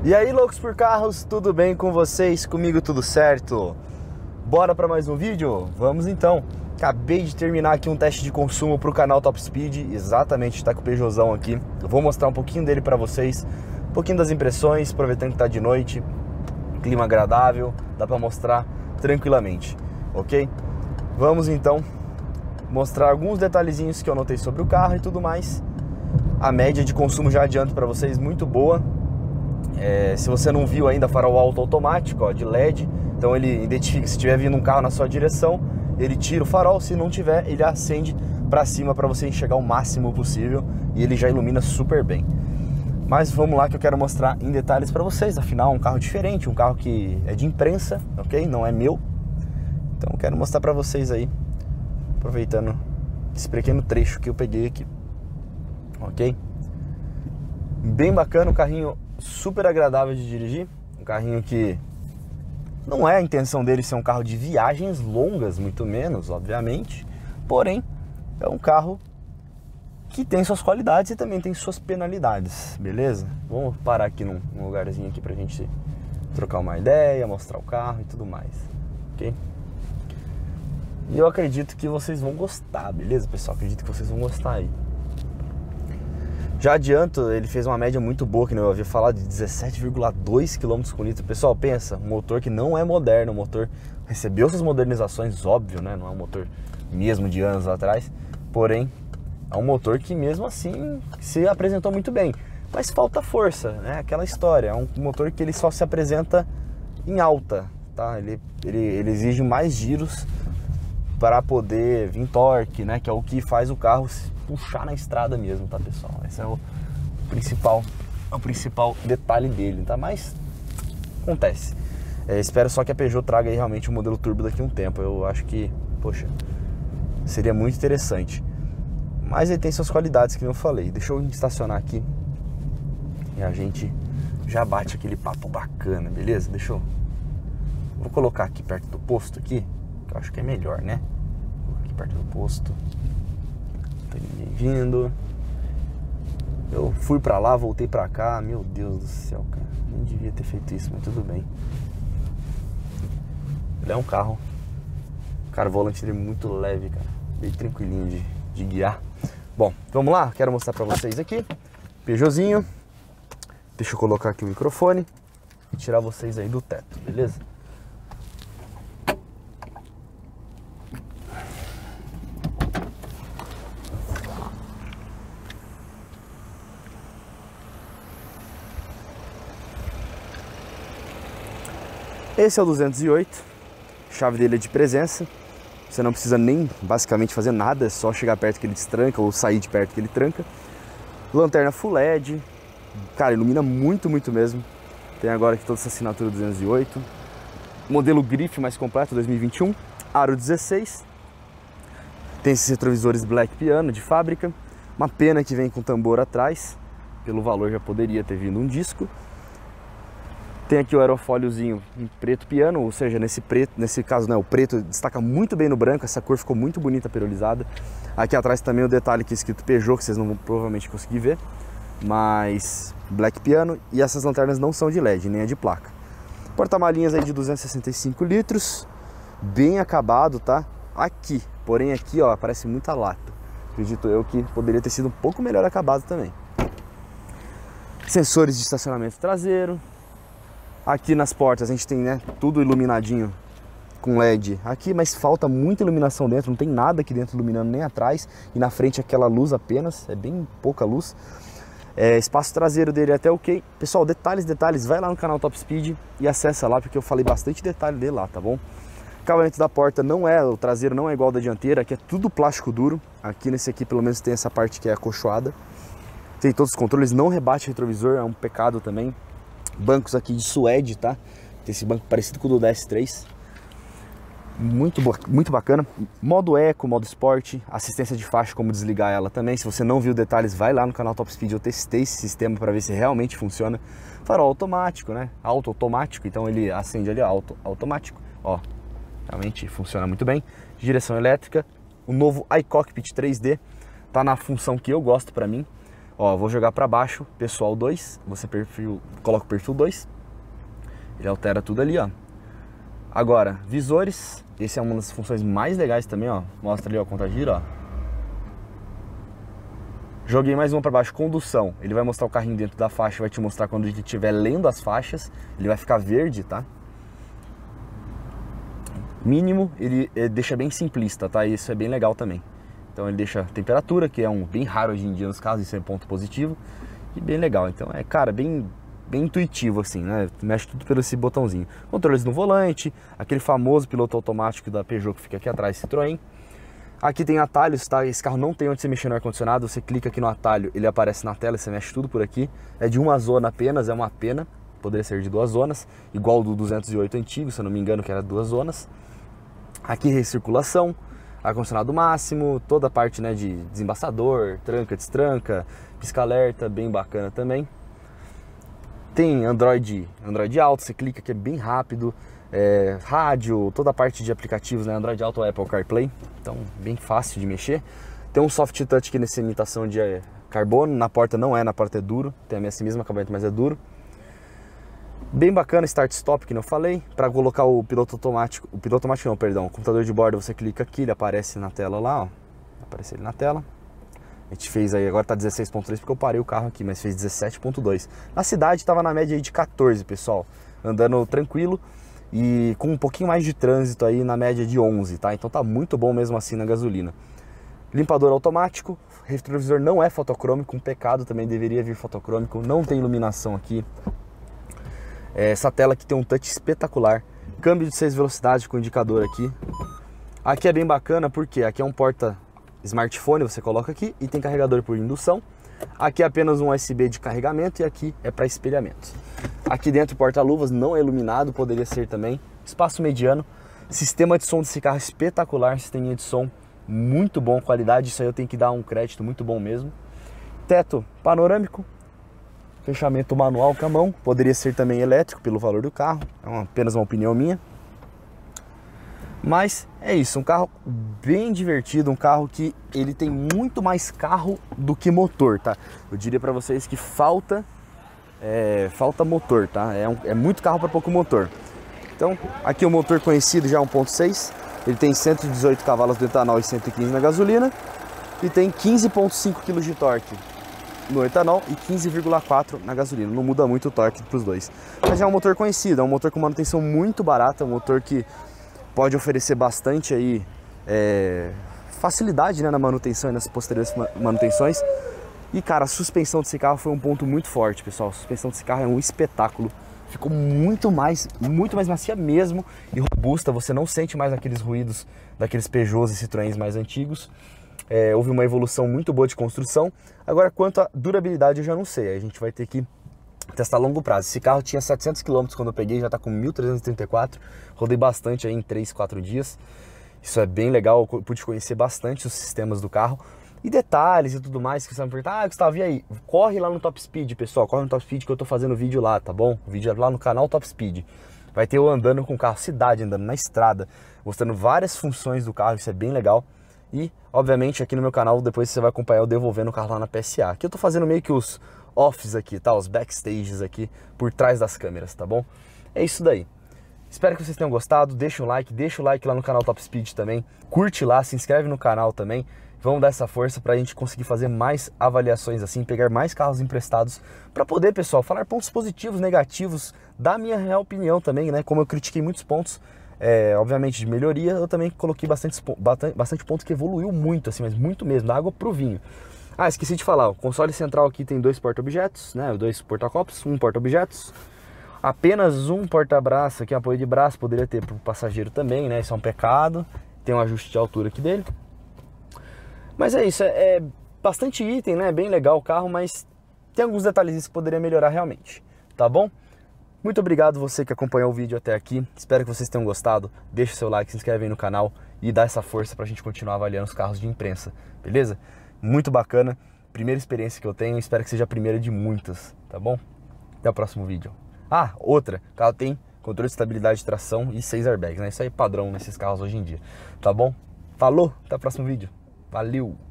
E aí, loucos por carros, tudo bem com vocês? Comigo tudo certo? Bora para mais um vídeo? Vamos então. Acabei de terminar aqui um teste de consumo para o canal Top Speed, exatamente, está com o Peugeotzão aqui. Eu vou mostrar um pouquinho dele para vocês, um pouquinho das impressões, aproveitando que tá de noite, clima agradável, dá para mostrar tranquilamente, ok? Vamos então mostrar alguns detalhezinhos que eu notei sobre o carro e tudo mais. A média de consumo já adianto para vocês, muito boa. Se você não viu ainda, farol alto automático, ó, de LED, então ele identifica se estiver vindo um carro na sua direção, ele tira o farol, se não tiver, ele acende para cima para você enxergar o máximo possível e ele já ilumina super bem. Mas vamos lá que eu quero mostrar em detalhes para vocês, afinal é um carro diferente, um carro que é de imprensa, ok? Não é meu, então eu quero mostrar para vocês aí, aproveitando esse pequeno trecho que eu peguei aqui, ok? Bem bacana, um carrinho super agradável de dirigir, um carrinho que não é a intenção dele ser um carro de viagens longas, muito menos, obviamente, porém é um carro que tem suas qualidades e também tem suas penalidades, beleza? Vamos parar aqui num lugarzinho aqui pra gente trocar uma ideia, mostrar o carro e tudo mais, ok? E eu acredito que vocês vão gostar, beleza, pessoal? Acredito que vocês vão gostar aí. Já adianto, ele fez uma média muito boa, que eu havia falado, de 17,2 km por litro. Pessoal, pensa, um motor que não é moderno, um motor recebeu suas modernizações, óbvio, né? Não é um motor mesmo de anos atrás, porém, é um motor que mesmo assim se apresentou muito bem. Mas falta força, né? Aquela história, é um motor que ele só se apresenta em alta, tá? Ele exige mais giros para poder vir torque, né? Que é o que faz o carro puxar na estrada mesmo, tá, pessoal? Esse é o principal detalhe dele, tá? Mas acontece. Espero só que a Peugeot traga aí realmente um modelo turbo daqui a um tempo. Eu acho que, poxa, seria muito interessante. Mas ele tem suas qualidades, que eu falei. Deixa eu estacionar aqui e a gente já bate aquele papo bacana, beleza? Vou colocar aqui perto do posto aqui, que eu acho que é melhor, né? Aqui perto do posto. Não tem ninguém vindo. Eu fui pra lá, voltei pra cá. Meu Deus do céu, cara. Nem devia ter feito isso, mas tudo bem. Ele é um carro. Cara, o volante dele é muito leve, cara. Bem tranquilinho de guiar. Bom, vamos lá. Quero mostrar pra vocês aqui. Peugeotzinho. Deixa eu colocar aqui o microfone e tirar vocês aí do teto, beleza? Esse é o 208, chave dele é de presença, você não precisa nem basicamente fazer nada, é só chegar perto que ele destranca ou sair de perto que ele tranca. Lanterna Full LED, cara, ilumina muito, muito mesmo. Tem agora aqui toda essa assinatura 208. Modelo grife mais completo, 2021, aro 16. Tem esses retrovisores Black Piano de fábrica, uma pena que vem com tambor atrás, pelo valor já poderia ter vindo um disco. Tem aqui o aerofóliozinho em preto piano, ou seja, nesse caso, né, o preto destaca muito bem no branco, essa cor ficou muito bonita, perolizada. Aqui atrás também o detalhe que é escrito Peugeot, que vocês não vão provavelmente conseguir ver, mas black piano, e essas lanternas não são de LED, nem é de placa. Porta-malinhas aí de 265 litros, bem acabado, tá? Aqui, porém aqui, ó, aparece muita lata. Acredito eu que poderia ter sido um pouco melhor acabado também. Sensores de estacionamento traseiro. Aqui nas portas a gente tem, né, tudo iluminadinho com LED aqui, mas falta muita iluminação dentro, não tem nada aqui dentro iluminando nem atrás, e na frente aquela luz apenas, é bem pouca luz. Espaço traseiro dele é até ok. Pessoal, detalhes, vai lá no canal Top Speed e acessa lá, porque eu falei bastante detalhe dele lá, tá bom? Acabamento da porta o traseiro não é igual ao da dianteira, aqui é tudo plástico duro, aqui nesse aqui pelo menos tem essa parte que é acolchoada. Tem todos os controles, não rebate retrovisor, é um pecado também. Bancos aqui de suede, tá? Tem esse banco parecido com o do DS3. Muito bacana. Modo Eco, modo Sport, assistência de faixa, como desligar ela também. Se você não viu detalhes, vai lá no canal Top Speed. Eu testei esse sistema para ver se realmente funciona. Farol automático, né? Automático, então ele acende ali automático. Ó, realmente funciona muito bem. Direção elétrica. O novo iCockpit 3D tá na função que eu gosto para mim. Ó, vou jogar para baixo, pessoal 2, você coloca o perfil 2, ele altera tudo ali, ó. Agora, visores, esse é uma das funções mais legais também, ó. Mostra ali, ó, conta-giro, ó. Joguei mais uma para baixo, condução. Ele vai mostrar o carrinho dentro da faixa, vai te mostrar quando ele estiver lendo as faixas. Ele vai ficar verde, tá? Mínimo, ele deixa bem simplista, tá? Isso é bem legal também. Então ele deixa temperatura, que é bem raro hoje em dia nos carros, isso é ponto positivo. E bem legal, então cara, bem intuitivo assim, né? Mexe tudo pelo esse botãozinho. Controles no volante, aquele famoso piloto automático da Peugeot que fica aqui atrás, Citroën. Aqui tem atalhos, tá? Esse carro não tem onde você mexer no ar-condicionado, você clica aqui no atalho, ele aparece na tela, você mexe tudo por aqui. É de uma zona apenas, é uma pena, poderia ser de 2 zonas, igual do 208 antigo, se eu não me engano, que era 2 zonas. Aqui recirculação, ar-condicionado máximo, toda a parte, né, de desembaçador, tranca, destranca, pisca-alerta, bem bacana também. Tem Android Auto, você clica que é bem rápido. Rádio, toda a parte de aplicativos, né? Android Auto ou Apple CarPlay, então bem fácil de mexer. Tem um soft touch aqui nessa imitação de carbono, na porta não é, na porta é duro, tem esse mesmo acabamento, mas é duro. Bem bacana, start stop, que eu falei, para colocar o piloto automático não, perdão, o computador de bordo, você clica aqui, ele aparece na tela lá, ó, aparece ele na tela. A gente fez aí, agora tá 16.3 porque eu parei o carro aqui, mas fez 17.2. Na cidade tava na média aí de 14, pessoal, andando tranquilo. E com um pouquinho mais de trânsito aí na média de 11, tá? Então tá muito bom mesmo assim na gasolina. Limpador automático, retrovisor não é fotocrômico, um pecado, também deveria vir fotocrômico, não tem iluminação aqui. Essa tela aqui tem um touch espetacular, câmbio de 6 velocidades com indicador aqui. Aqui é bem bacana porque aqui é um porta smartphone, você coloca aqui e tem carregador por indução. Aqui é apenas um USB de carregamento e aqui é para espelhamento. Aqui dentro porta-luvas não é iluminado, poderia ser também. Espaço mediano. Sistema de som desse carro espetacular, sisteminha de som muito bom, qualidade, isso aí eu tenho que dar um crédito muito bom mesmo. Teto panorâmico. Fechamento manual com a mão, poderia ser também elétrico pelo valor do carro, é apenas uma opinião minha. Mas é isso, um carro bem divertido, um carro que ele tem muito mais carro do que motor, tá? Eu diria para vocês que falta motor, tá? É muito carro para pouco motor. Então, aqui o motor conhecido já 1.6, ele tem 118 cavalos do etanol e 115 na gasolina e tem 15.5 kg de torque no etanol e 15,4 na gasolina. Não muda muito o torque para os dois. Mas é um motor conhecido, é um motor com manutenção muito barata, um motor que pode oferecer bastante aí, facilidade, né, na manutenção e nas posteriores manutenções. E cara, a suspensão desse carro foi um ponto muito forte, pessoal. A suspensão desse carro é um espetáculo. Ficou muito mais macia mesmo e robusta. Você não sente mais aqueles ruídos daqueles Peugeots e Citroëns mais antigos. Houve uma evolução muito boa de construção. Agora, quanto à durabilidade, eu já não sei. A gente vai ter que testar a longo prazo. Esse carro tinha 700 km quando eu peguei, já está com 1.334. Rodei bastante aí em 3, 4 dias. Isso é bem legal, eu pude conhecer bastante os sistemas do carro. E detalhes e tudo mais que você vai me perguntar, Gustavo, e aí? Corre lá no Top Speed, pessoal, corre no Top Speed que eu tô fazendo vídeo lá, tá bom? O vídeo é lá no canal Top Speed. Vai ter eu andando com o carro, cidade, andando na estrada, mostrando várias funções do carro, isso é bem legal. E, obviamente, aqui no meu canal, depois você vai acompanhar eu devolvendo o carro lá na PSA. Aqui eu tô fazendo meio que os offs aqui, tá? Os backstages aqui, por trás das câmeras, tá bom? É isso daí. Espero que vocês tenham gostado, deixa o like lá no canal Top Speed também. Curte lá, se inscreve no canal também. Vamos dar essa força para a gente conseguir fazer mais avaliações assim, pegar mais carros emprestados para poder, pessoal, falar pontos positivos, negativos, dar minha real opinião também, né? Como eu critiquei muitos pontos, obviamente de melhoria, eu também coloquei bastante ponto que evoluiu muito, assim, mas muito mesmo, da água pro vinho. Ah, esqueci de falar, o console central aqui tem 2 porta-objetos, né? 2 porta-copos, um porta-objetos. Apenas um porta-braço aqui, apoio de braço, poderia ter para o passageiro também, né? Isso é um pecado. Tem um ajuste de altura aqui dele. Mas é isso, é bastante item, né? Bem legal o carro, mas tem alguns detalhes que poderia melhorar realmente, tá bom? Muito obrigado você que acompanhou o vídeo até aqui. Espero que vocês tenham gostado. Deixa o seu like, se inscreve aí no canal e dá essa força pra gente continuar avaliando os carros de imprensa, beleza? Muito bacana. Primeira experiência que eu tenho, espero que seja a primeira de muitas, tá bom? Até o próximo vídeo. Ah, outra, o carro tem controle de estabilidade de tração e 6 airbags, né? Isso aí é padrão nesses carros hoje em dia, tá bom? Falou, até o próximo vídeo. Valeu!